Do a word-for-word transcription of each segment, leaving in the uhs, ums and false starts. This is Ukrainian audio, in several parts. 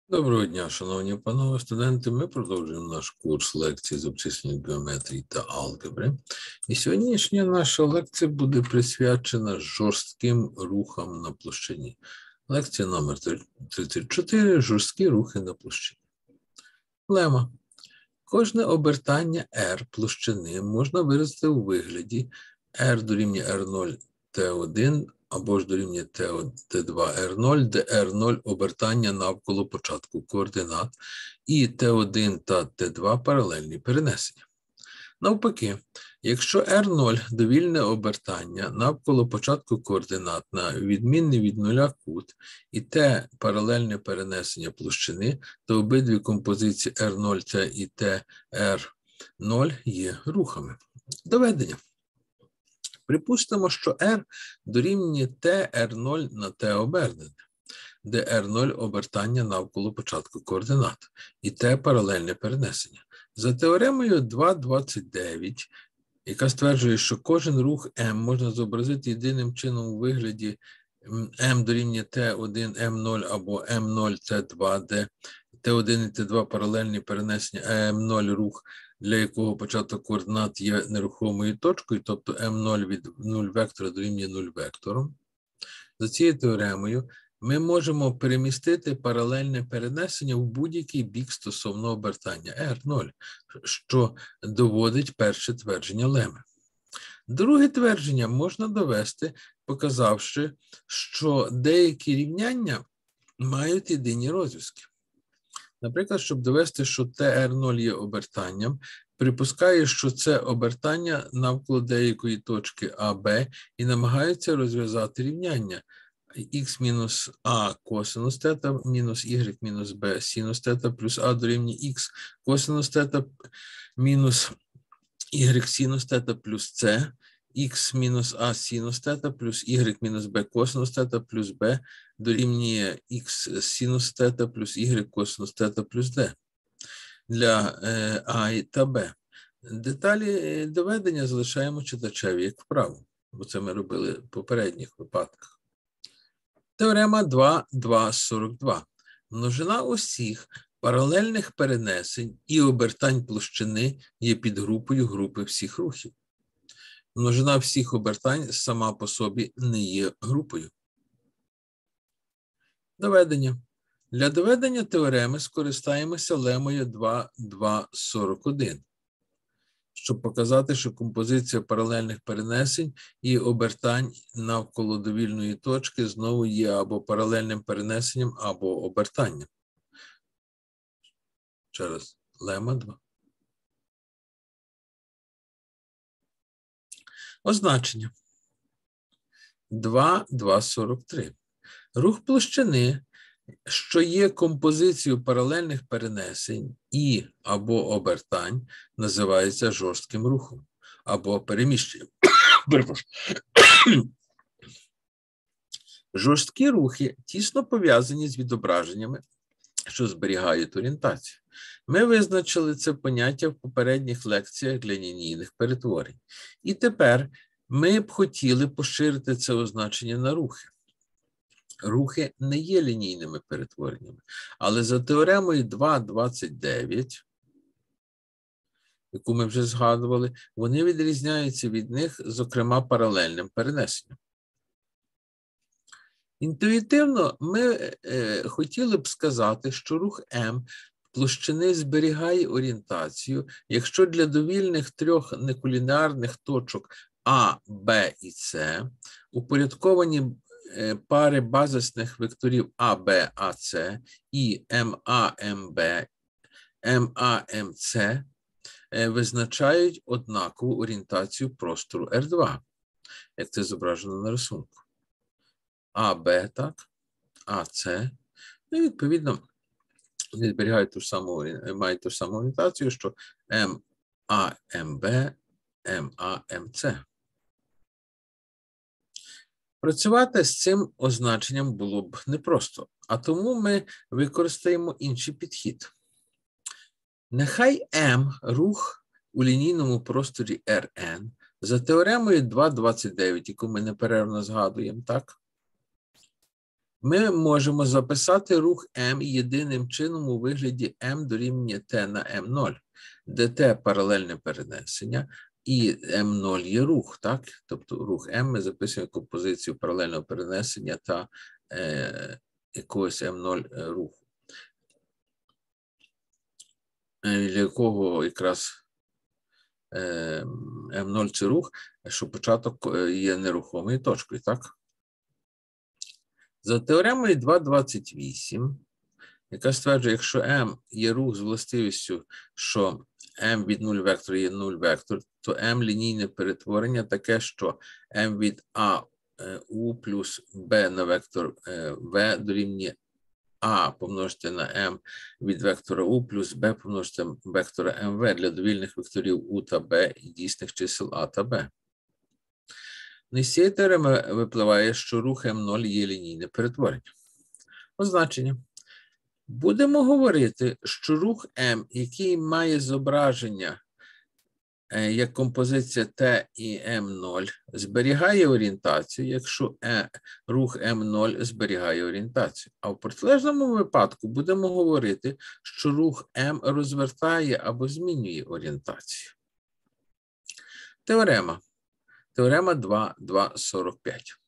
Доброго дня, шановні панове студенти. Ми продовжуємо наш курс лекцій з обчислення геометрії та алгебри. І сьогоднішня наша лекція буде присвячена жорстким рухам на площині. Лекція номер тридцять чотири. Жорсткі рухи на площині. Лема. Кожне обертання R площини можна виразити у вигляді R дорівнює R нуль T один або ж дорівнює T два R нуль, де R нуль обертання навколо початку координат і T один та T два паралельні перенесення. Навпаки, якщо R нуль довільне обертання навколо початку координат на відмінний від нуля кут і T паралельне перенесення площини, то обидві композиції R нуль T і T R нуль є рухами. Доведення. Припустимо, що R дорівнює T R нуль на T обернене, де R нуль обертання навколо початку координат і T паралельне перенесення. За теоремою два двадцять дев'ять, яка стверджує, що кожен рух M можна зобразити єдиним чином у вигляді M дорівнює T один M нуль або M нуль T два, де T один і T два паралельні перенесення, а M нуль рух, для якого початок координат є нерухомою точкою, тобто M нуль від нуль вектора дорівнює нуль вектором. За цією теоремою ми можемо перемістити паралельне перенесення в будь-який бік стосовно обертання R нуль, що доводить перше твердження леми. Друге твердження можна довести, показавши, що деякі рівняння мають єдині розв'язки. Наприклад, щоб довести, що T R нуль є обертанням, припускає, що це обертання навколо деякої точки А Б і намагається розв'язати рівняння х мінус а косинус тета мінус y мінус b синус тета плюс а дорівнює х косинус тета мінус y синус тета плюс c, х мінус а синус тета плюс y мінус b косинус тета плюс b дорівнює х синус тета плюс y косинус тета плюс d для е, а та b. Деталі доведення залишаємо читачеві як вправо, бо це ми робили в попередніх випадках. Теорема два два сорок два. Множина усіх паралельних перенесень і обертань площини є підгрупою групи всіх рухів. Множина всіх обертань сама по собі не є групою. Доведення. Для доведення теореми скористаємося лемою два два сорок один, щоб показати, що композиція паралельних перенесень і обертань навколо довільної точки знову є або паралельним перенесенням, або обертанням. Ще раз, лема два. Означення. два два сорок три. Рух площини, що є композицією паралельних перенесень і або обертань, називається жорстким рухом або переміщенням. Жорсткі рухи тісно пов'язані з відображеннями, що зберігають орієнтацію. Ми визначили це поняття в попередніх лекціях для лінійних перетворень. І тепер ми б хотіли поширити це означення на рухи. Рухи не є лінійними перетвореннями, але за теоремою два двадцять дев'ять, яку ми вже згадували, вони відрізняються від них, зокрема, паралельним перенесенням. Інтуїтивно ми е, хотіли б сказати, що рух М площини зберігає орієнтацію, якщо для довільних трьох неколінеарних точок А, Б і С упорядковані пари базисних векторів А Б А С і М А М Б, М А М С визначають однакову орієнтацію простору Р два, як це зображено на рисунку. А Б, так, А С, ну і відповідно вони зберігають ту ж саму, мають ту ж саму орієнтацію, що М А М Б, М А М С. Працювати з цим означенням було б непросто, а тому ми використаємо інший підхід. Нехай М рух у лінійному просторі Р Н за теоремою два двадцять дев'ять, яку ми неперервно згадуємо, так? Ми можемо записати рух М єдиним чином у вигляді М дорівнює Т на М нуль, де Т – паралельне перенесення, і М нуль є рух, так? Тобто рух М ми записуємо композицію паралельного перенесення та е, якогось М нуль руху, для якого якраз М нуль – це рух, що початок є нерухомою точкою, так? За теоремою два двадцять вісім, яка стверджує, якщо М є рух з властивістю, що М від нуль вектора є нуль вектор, то М лінійне перетворення таке, що М від А У плюс Б на вектор В дорівнює А помножити на М від вектора У плюс Б помножити на вектора М В для довільних векторів У та Б і дійсних чисел А та Б. З цієї теореми випливає, що рух М нуль є лінійне перетворення. Означення. Будемо говорити, що рух М, який має зображення як композиція Т і М нуль, зберігає орієнтацію, якщо рух М нуль зберігає орієнтацію. А в протилежному випадку будемо говорити, що рух М розвертає або змінює орієнтацію. Теорема. Теорема два два сорок п'ять.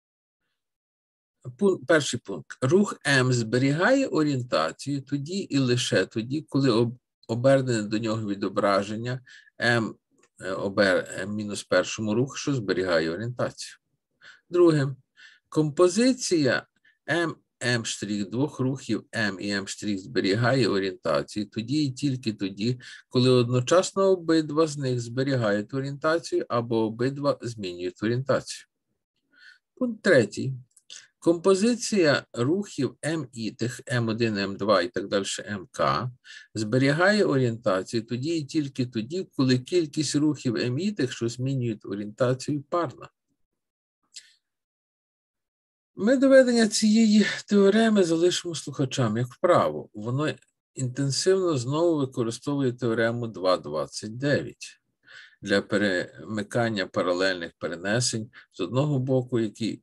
Пункт, перший пункт. Рух М зберігає орієнтацію тоді і лише тоді, коли обернене до нього відображення М обер мінус першому руху, що зберігає орієнтацію. Друге. Композиція М, М' двох рухів М і М' зберігає орієнтацію тоді і тільки тоді, коли одночасно обидва з них зберігають орієнтацію або обидва змінюють орієнтацію. Пункт третій. Композиція рухів МІ, тих М один, М два і так далі МК, зберігає орієнтацію тоді і тільки тоді, коли кількість рухів МІ, тих, що змінюють орієнтацію, парна. Ми доведення цієї теореми залишимо слухачам як вправо. Воно інтенсивно знову використовує теорему два двадцять дев'ять для перемикання паралельних перенесень з одного боку, який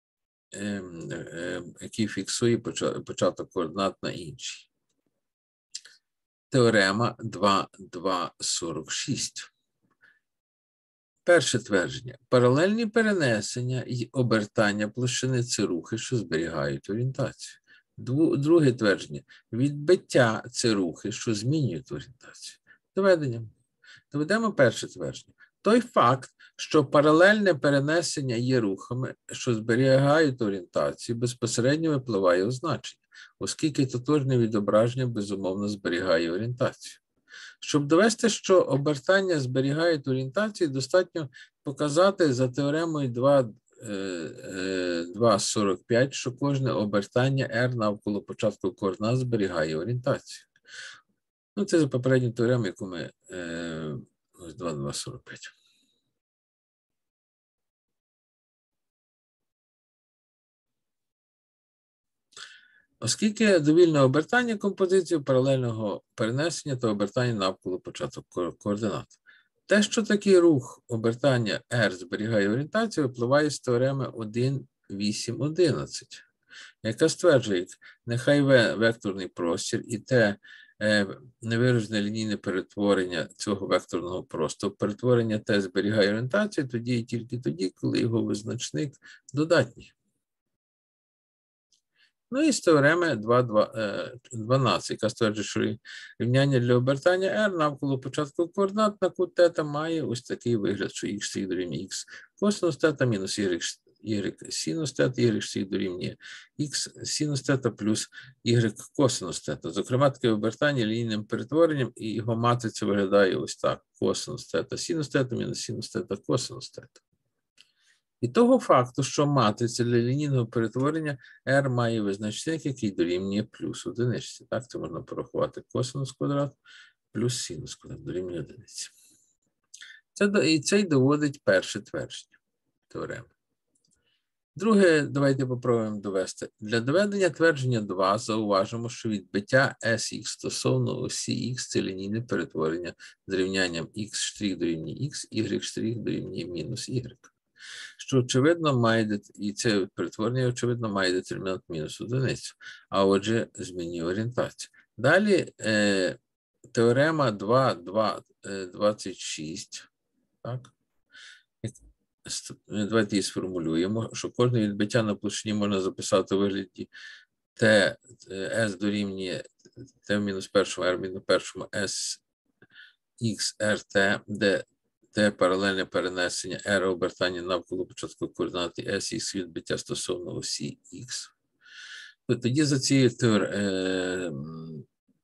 який фіксує початок координат на інший. Теорема два два сорок шість. Перше твердження. Паралельні перенесення і обертання площини – це рухи, що зберігають орієнтацію. Друге твердження. Відбиття – це рухи, що змінюють орієнтацію. Доведення. Доведемо перше твердження. Той факт, що паралельне перенесення є рухами, що зберігають орієнтацію, безпосередньо випливає у значення, оскільки тотожне відображення безумовно зберігає орієнтацію. Щоб довести, що обертання зберігають орієнтацію, достатньо показати за теоремою два сорок п'ять, що кожне обертання R навколо початку координат зберігає орієнтацію. Ну, це за попередню теорему, яку ми ось два два сорок п'ять. Оскільки довільне обертання композиції паралельного перенесення та обертання навколо початок координат. Те, що такий рух обертання R зберігає орієнтацію, випливає з теореми один вісім одинадцять, яка стверджує, нехай В – векторний простір і Т – невиражене лінійне перетворення цього векторного простору. Перетворення Т зберігає орієнтацію тоді і тільки тоді, коли його визначник додатній. Ну і з теореми два дванадцять, яка стверджує, що рівняння для обертання R навколо початку координат на кут θ має ось такий вигляд, що х дорівнює х косинус θ мінус y, y синус θ, y дорівнює х синус θ плюс y косинус θ. Зокрема, таке обертання лінійним перетворенням, і його матриця виглядає ось так. Косинус θ синус θ мінус синус θ косинус θ. І того факту, що матриця для лінійного перетворення R має визначник, який дорівнює плюс одиниці. Так, це можна порахувати косинус квадрат плюс синус квадрат дорівнює одиниці. Це, і це й доводить перше твердження теореми. Друге, давайте попробуємо довести. Для доведення твердження два зауважимо, що відбиття Sx стосовно осі Х – це лінійне перетворення з рівнянням x' дорівнює x, y' дорівнює мінус y. що очевидно має, дет- і це перетворення, очевидно, має детермінант мінус одиницю, а отже, змінює орієнтацію. Далі е, теорема два, два, двадцять шість, так? Давайте її сформулюємо, що кожне відбиття на площині можна записати у вигляді Т, S дорівнює Т в мінус першому, R в мінус першому, S, X, R, T, де Т паралельне перенесення, R обертання навколо початкової координати, S, X відбиття стосовно осі X. Тоді за цією теоремою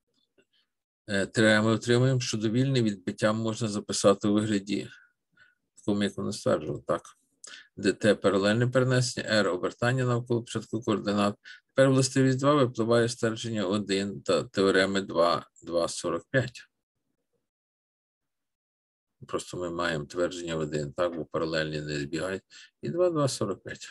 ми отримуємо, що довільне відбиття можна записати у вигляді, такому, як воно стверджувало, так. Де Т паралельне перенесення, R обертання навколо початку координат. Тепер властивість два випливає ствердження один та теореми два, два, сорок п'ять. Просто ми маємо твердження один, так, бо паралельні не збігають. І два, два, сорок п'ять.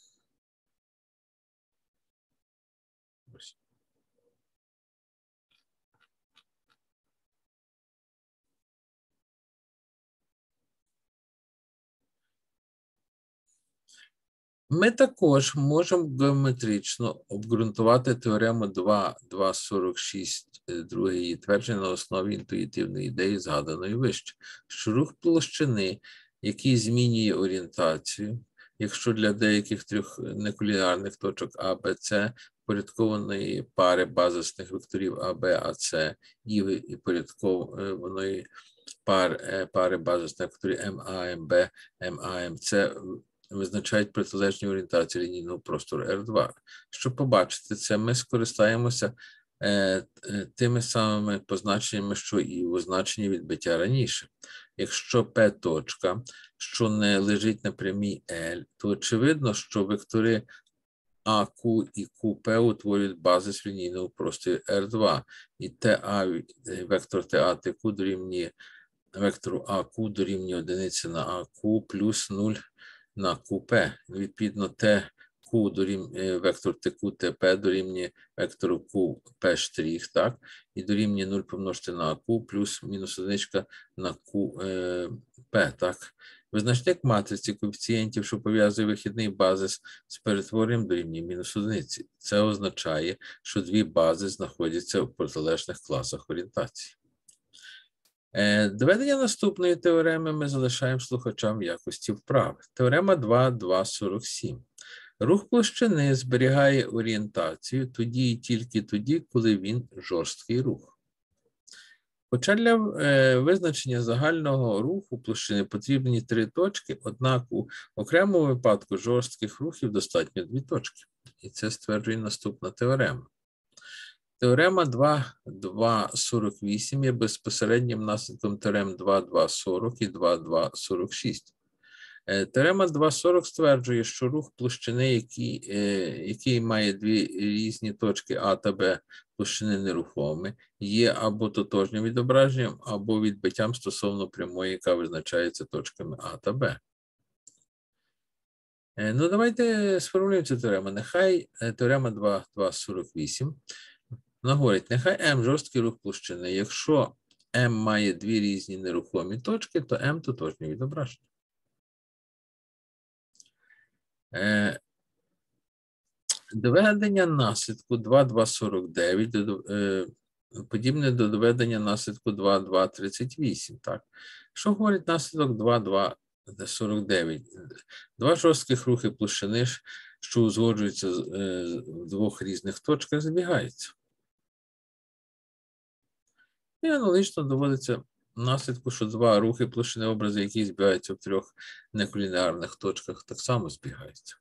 Ми також можемо геометрично обґрунтувати теорему два, два, сорок шість, друге її твердження на основі інтуїтивної ідеї, згаданої вище, що рух площини, який змінює орієнтацію, якщо для деяких трьох неколінарних точок А, Б, С, порядкованої пари базисних векторів А, Б, А, С і порядкованої пари, пари базисних векторів М, А, М, Б, М, А, М, С, визначають протилежні орієнтації лінійного простору Р два. Щоб побачити це, ми скористаємося е, тими самими позначеннями, що і у значенні відбиття раніше. Якщо П точка, що не лежить на прямій L, то очевидно, що вектори А Q і Q P утворюють базис лінійного простору Р два, і TA, вектор TA Т Q дорівнює вектору А Q дорівнює одиниці на А Q плюс нуль на Q P. Відповідно, Т Q дорівнює, вектор Т Q Т П дорівнює вектору Q P штрих, так? І дорівнює нуль помножити на А Q плюс мінус одиничка на Q P, так? Визначник матриці коефіцієнтів, що пов'язує вихідний базис з перетворенням дорівнює мінус одиниці. Це означає, що дві бази знаходяться в протилежних класах орієнтації. Доведення наступної теореми ми залишаємо слухачам в якості вправи. Теорема два, два, сорок сім. Рух площини зберігає орієнтацію тоді і тільки тоді, коли він жорсткий рух. Хоча для е, визначення загального руху площини потрібні три точки, однак у окремому випадку жорстких рухів достатньо дві точки. І це стверджує наступна теорема. Теорема два, два, сорок вісім є безпосереднім наслідком теорем два, два, сорок і два, два, сорок шість. Теорема два сорок стверджує, що рух площини, який, який має дві різні точки А та Б площини нерухомі, є або тотожнім відображенням, або відбиттям стосовно прямої, яка визначається точками А та Б. Ну, давайте сформулюємо цю теорему. Нехай теорема два, два, сорок вісім. Вона говорить, нехай М жорсткий рух площини. Якщо М має дві різні нерухомі точки, то М тотожнє відображення. Е, доведення наслідку два, два, сорок дев'ять е, подібне до доведення наслідку два, два, тридцять вісім. Так? Що говорить наслідок два, два, сорок дев'ять? Два жорстких рухи площини, що узгоджуються е, в двох різних точках, збігаються. І аналогічно доводиться наслідку, що два рухи площини образи, які збігаються в трьох неколінарних точках, так само збігаються.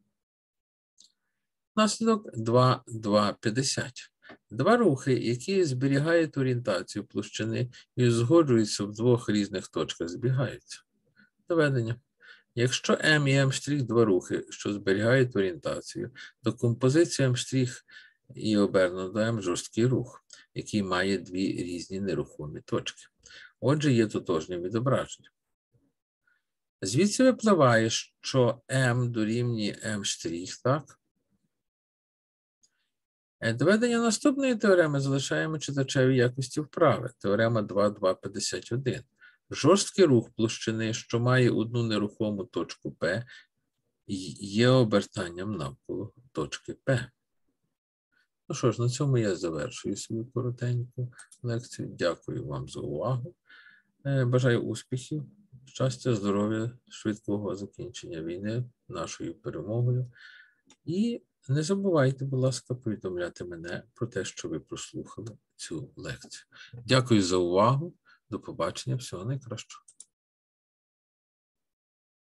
Наслідок два, два, п'ятдесят. Два рухи, які зберігають орієнтацію площини і узгоджуються в двох різних точках, збігаються. Доведення. Якщо М і М' два рухи, що зберігають орієнтацію, то композиція М' і обернено до М жорсткий рух, який має дві різні нерухомі точки. Отже, є тотожнє відображення. Звідси випливає, що М дорівнює М', так? Доведення наступної теореми залишаємо читачеві якості вправи. Теорема два, два, п'ятдесят один. Жорсткий рух площини, що має одну нерухому точку P, є обертанням навколо точки П. Ну що ж, на цьому я завершую свою коротеньку лекцію. Дякую вам за увагу. Бажаю успіхів, щастя, здоров'я, швидкого закінчення війни нашою перемогою. І не забувайте, будь ласка, повідомляти мене про те, що ви прослухали цю лекцію. Дякую за увагу. До побачення. Всього найкращого.